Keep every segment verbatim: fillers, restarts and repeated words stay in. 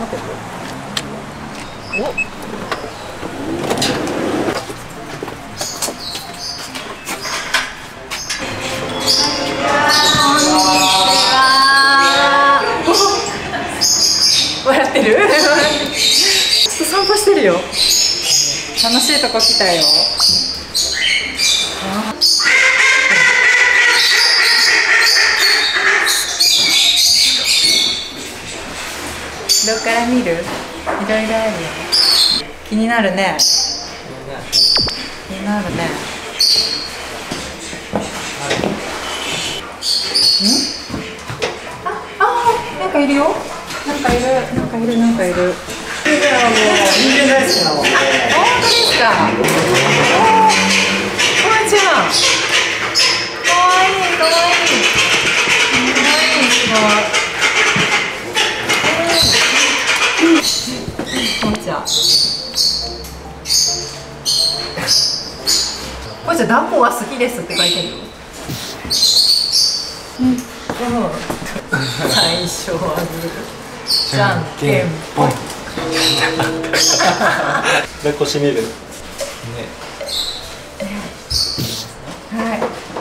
笑ってる？ちょっと散歩してるよ。楽しいとこ来たよ。どっから見る？いろいろあるよ。気になるね。気になるね。ん？あ、あ、なんかいるよ。なんかいる、なんかいる、なんかいる。もう人間大好きなもんね。本当ですか。おー、こんにちは。かわいい、かわいい。かわいい、すごい。こんにちは。これじゃ抱っこは好きですって書いてるよ。うん。最初はグー。じゃんけんぽん。 抱っこしめる。ね。 はい。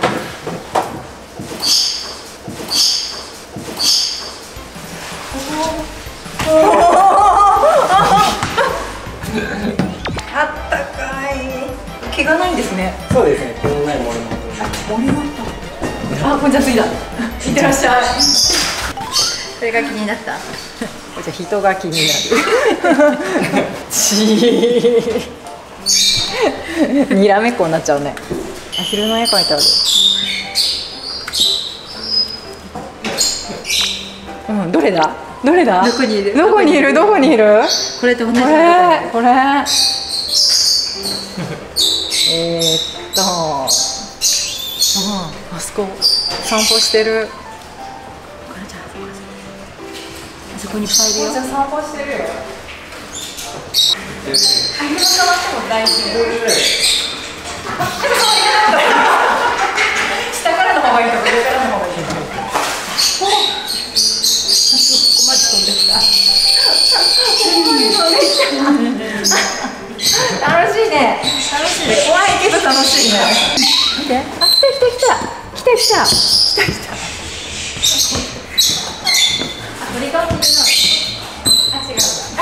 あったかい。毛がないんですね。 そうですね。毛のないもの。 森の。あ、こんにちは、次だ。いってらっしゃい。それが気になった。じゃあ人が気になる。ちにらめっこになっちゃうね。アヒルの絵描いてある。うん、どれだ？どれだ？ どこにいる？ どこにいる？どこにいる？ これと同じ。 これ、これ。えーっと、うん、あそこ散歩してる。 そこにいっぱいいるよ。 じゃあ散歩してるよ。アヒルの触っても大丈夫。下からの方がいいとか上からの方がいいとか。ここまで飛んできた。楽しいね。楽しいね。怖いけど楽しいね。見て。あ、来た来た来た。来た来た。来た来た。鳥が気になる。あ、違う。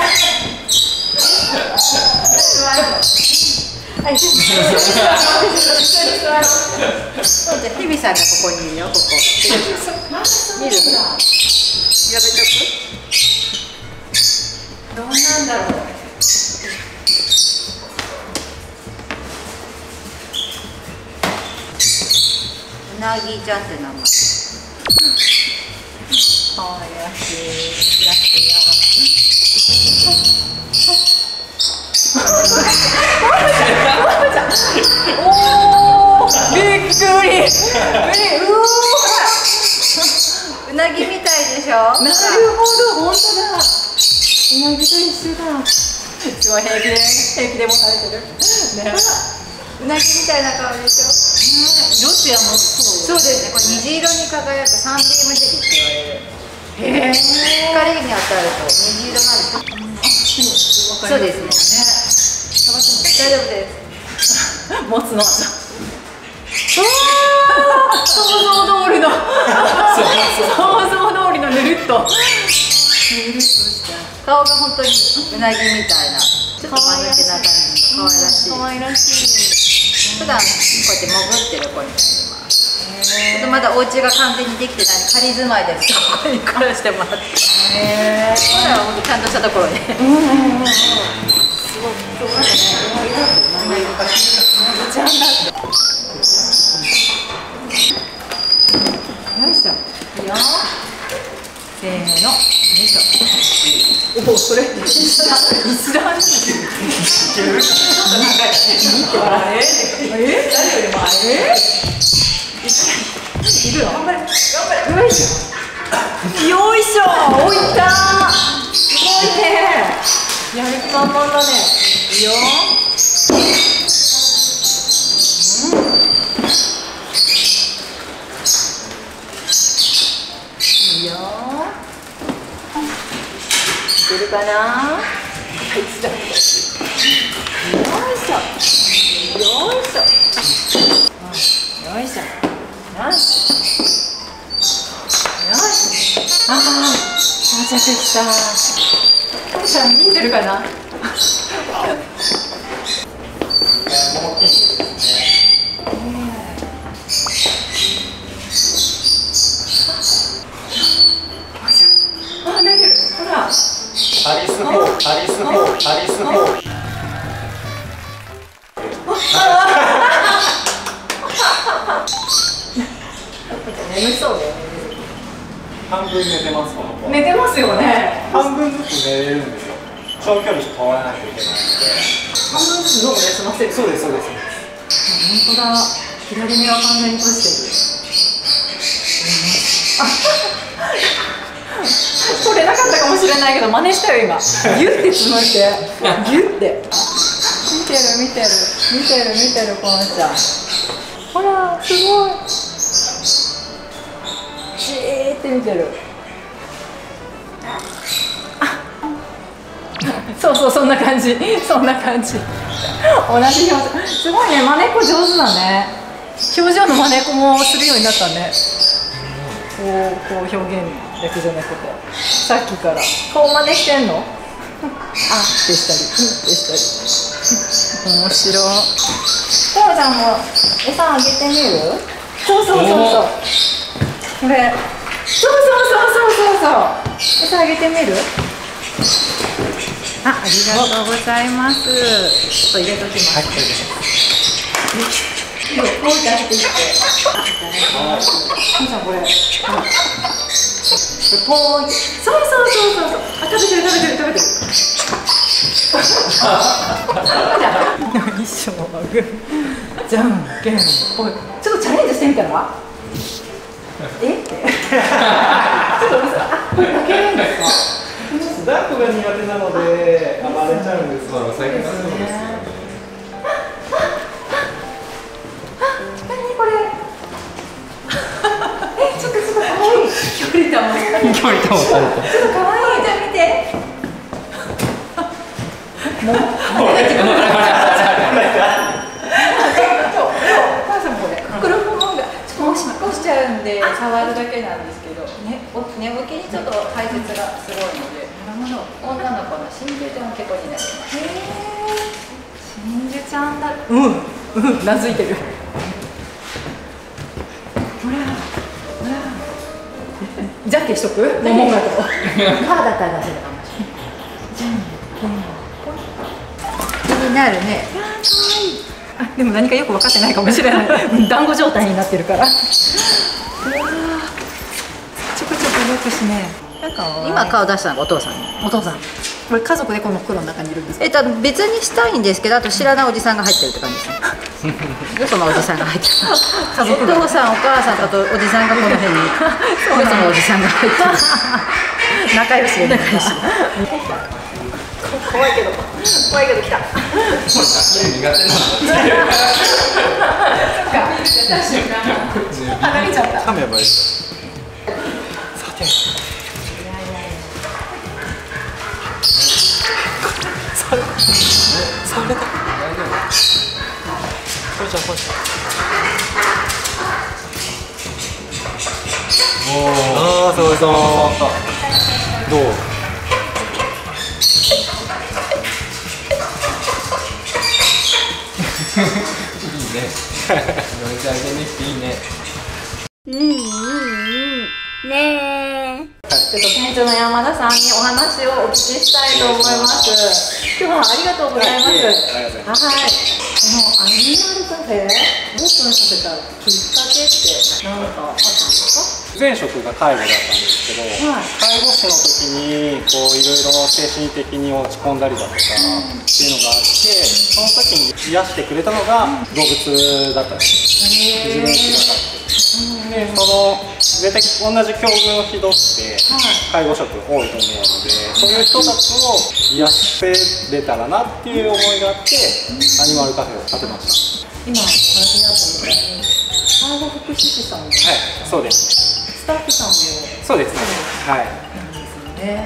座る。はい。そうじゃ、日比さんがここにいるよ。ここ。見る。やめとく。どうなんだろう。 うなぎちゃんって名前。 かわいらしい。ラッキーや。おお、びっくり。うわ。 うなぎみたいでしょ。 なるほど、本当だ。うなぎと一緒だ。すごい平気で、平気でもされてる。ね。 うなぎみたいな顔でしょ。 ロシアもそう。 そうですね。これ虹色に輝くサンビームジェリーって言われる。 へえ。 光に当たると虹色なんですよ。そうですね。大丈夫です。 持つの。想像通りの。想像通りのぬるっと。ぬるっとした。 顔が本当にうなぎみたいな。ちょっと間抜けな感じの可愛らしい。 可愛らしい。 普段こうやって潜ってる子になります。まだお家が完全にできてない仮住まいです。ここに暮らしてもらって。へえ。これは本当ちゃんとしたところに。うんうんうん。すごい。そうですね。 ちゃんだって。よいしょ。いいよ。せーの。よいしょ。おお、それ。イスラム。イスラム。いける。ちょっと長いね。見て笑え。え？誰よりもあれ？いるの？頑張れ。頑張れ。よいしょ。よいしょ。おいった。すごいね。やる気満々だね。いいよ。いいよ。いけるかな。あいつだ。よいしょ。よいしょ。よいしょ。よし。よし。ああ、到着した。父ちゃん見えてるかな。あ、寝てる。ほら。 アリスホー、アリスホー、アリスホー。 眠そうだよね。 半分寝てます、この子。 寝てますよね。 半分ずつ寝れるんですよ。長距離飛ばなきゃいけないので。 半分ずつ脳を休ませる。 そうです、そうです。 本当だ。左目は完全に閉じてる。取れなかったかもしれないけど真似したよ今。ギュッてつむって、ギュッて。見てる見てる見てる見てるこのちゃん。ほらすごい。じーって見てる。そうそうそんな感じそんな感じ。同じ表情。すごいね、まねっこ上手だね。表情のまねっこもするようになったね。こうこう表現だけじゃなくて、さっきから顔真似してんの？あってしたり、うんってしたり。面白い。トモちゃんも餌あげてみる？そうそうそうそう。これ。そうそうそうそうそうそう。餌あげてみる？あ、ありがとうございます。ちょっと入れときます。はい、こうやっていって。あ、いただきます。トモちゃんこれ。ポーン。そうそうそうそうそう。あ、食べてる食べてる食べてる。一生はグー。じゃんけんぽい。ちょっとチャレンジしてみたら。え？ちょっと嘘。あ、これかけるんですか。 抱っこが苦手なので暴れちゃうんです。まあ最近そうです。 何これ。え、ちょっとちょっと可愛い。距離感も。 距離感もされた。 ちょっと可愛い。じゃあ見て。もう。お母さんこれ。黒ポンが。もうしっこしちゃうんで触るだけなんですけど。ね、寝ぼけにちょっと排泄がすごいので。女の子の真珠ちゃんけこになります。へえ。真珠ちゃんだ。うん、うん、なずいてる。ほら、ほら。じゃんけんしとく？ももがと。パーだったら出せるかもしれない。じゃんけん。気になるね。可愛い。あ、でも何かよく分かってないかもしれない。団子状態になってるから。うわ。ちょこちょこよくしね。今顔出したのがお父さん。お父さん。これ家族でこの袋の中にいるんですか。えっと別にしたいんですけど、あと知らないおじさんが入ってるって感じですね。よそのおじさんが入ってる。家族。お父さんお母さんとおじさんがこの辺に。よそのおじさんが入ってる。仲良しで仲良し。怖いけど怖いけど来た。苦手なの。そっか。離れちゃった。 噛めばいい。さて。それ、それだ。これじゃ、これじゃ。おお。ああ、そうそう。どう。いいね。乗りてあげなくていいね。 うんうんうん。ねえ。 ちょっと店長の山田さんにお話をお聞きしたいと思います。今日はありがとうございます。はい。このアニマルカフェオープンさせたきっかけって何かあったんですか？ 前職が介護だったんですけど、 はい、 介護士の時にこういろいろ精神的に落ち込んだりだとかっていうのがあって、その時に癒してくれたのが動物だったんです。自分の血がかってで、その絶対同じ境遇の人って介護職多いと思うので、そういう人たちを癒してれたらなっていう思いがあってアニマルカフェを建てました。 今話にあったみたいに介護福祉士さんも、はい、 そうです。 スタッフさんもそうですね。はい。 なんですよね。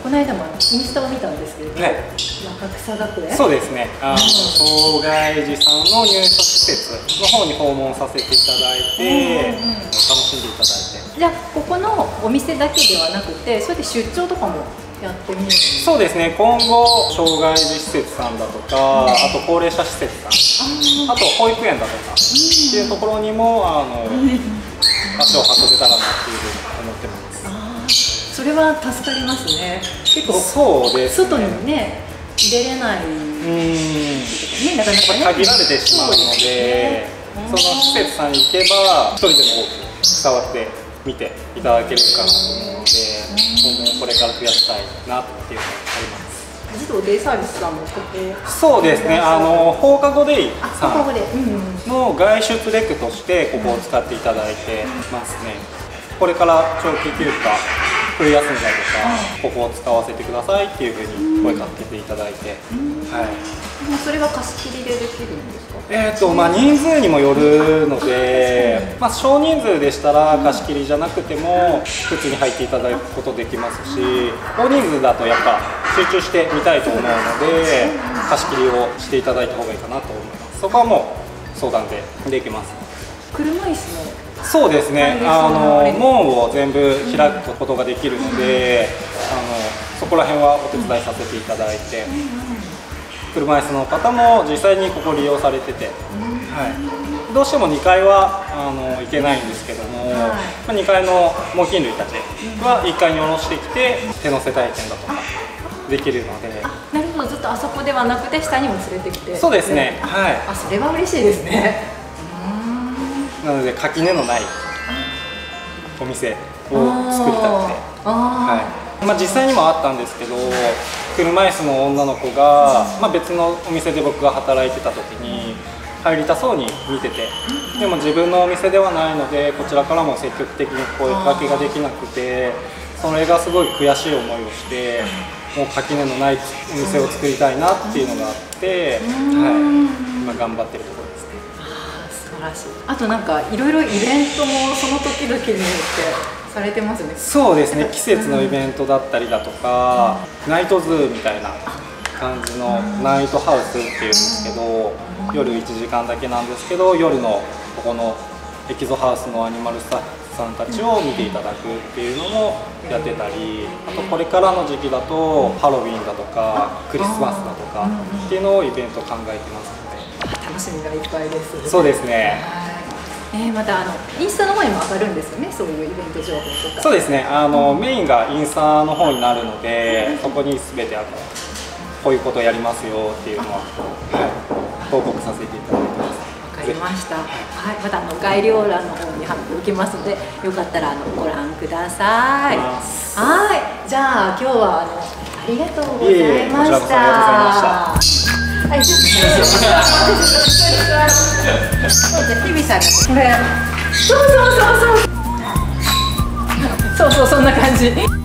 この間もインスタを見たんですけれども、 ね、 若草学園。 そうですね。あの障害児さんの入所施設の方に訪問させていただいて、 うんうん、 楽しんでいただいて。 じゃあここのお店だけではなくて、それで出張とかもやってみる。 そうですね。今後障害児施設さんだとか、あと高齢者施設さん、あと保育園だとかっていうところにもあの足を運べたらなっていうふうに思ってます。 それは助かりますね。結構そうですね、 外にね出れない、 うんね、なかなかね限られてしまうので、その施設さんに行けば一人でも多く伝わって見ていただけるかなと思うので、今後これから増やしたいなっていうのがあります。 児童デイサービスさんもここ。 そうですね、あの放課後デイさん放課後で、うんうん、 の外出レクとしてここを使っていただいてますね。これから長期休暇、冬休みだとか、ここを使わせてくださいっていうふうに声かけていただいて、はい。 もうそれは貸し切りでできるんですか？ えーとまあ、人数にもよるので、まあ、少人数でしたら貸し切りじゃなくても普通に入っていただくことできますし、大人数だとやっぱ集中して見たいと思うので貸し切りをしていただいた方がいいかなと思います。そこはもう相談でできます。 車椅子のそうですね、あの門を全部開くことができるので、あのそこら辺はお手伝いさせていただいて、車椅子の方も実際にここ利用されてて、はい、どうしてもにかいはあの行けないんですけども、まあ、にかいの猛禽類たちはいっかいに下ろしてきて手乗せ体験だとかできるので。 なるほど、ずっとあそこではなくて下にも連れてきて。 そうですね、はい。 あ、それは嬉しいですね。 なので垣根のないお店を作りたくて、はいまあ、実際にもあったんですけど、車椅子の女の子が、まあ、別のお店で僕が働いてた時に入りたそうに見てて、でも自分のお店ではないのでこちらからも積極的に声かけができなくて、それがすごい悔しい思いをして、もう垣根のないお店を作りたいなっていうのがあって、はい、今頑張ってるところです。 あとなんかいろいろイベントもその時々によってされてますね。 そうですね、季節のイベントだったりだとか、うん、ナイトズーみたいな感じのナイトハウスっていうんですけど、夜いちじかんだけなんですけど、夜のここのエキゾハウスのアニマルスタッフさんたちを見ていただくっていうのもやってたり、あとこれからの時期だとハロウィンだとかクリスマスだとかっていうのをイベント考えてますので、 楽しみがいっぱいです。 そうですね。 えー、またあのインスタの方にも上がるんですよね、そういうイベント情報とか。 そうですね、あの、うん、メインがインスタの方になるので、そこにすべてあのこういうことやりますよっていうのは、はい、報告させていただいてます。 わかりました。はい、またあの概要欄の方に貼っておきますので、よかったらあのご覧ください。はい、じゃあ今日はあのありがとうございました。はい、ちょっと日比さんがこれ、そうそうそうそう、そうそうそんな感じ。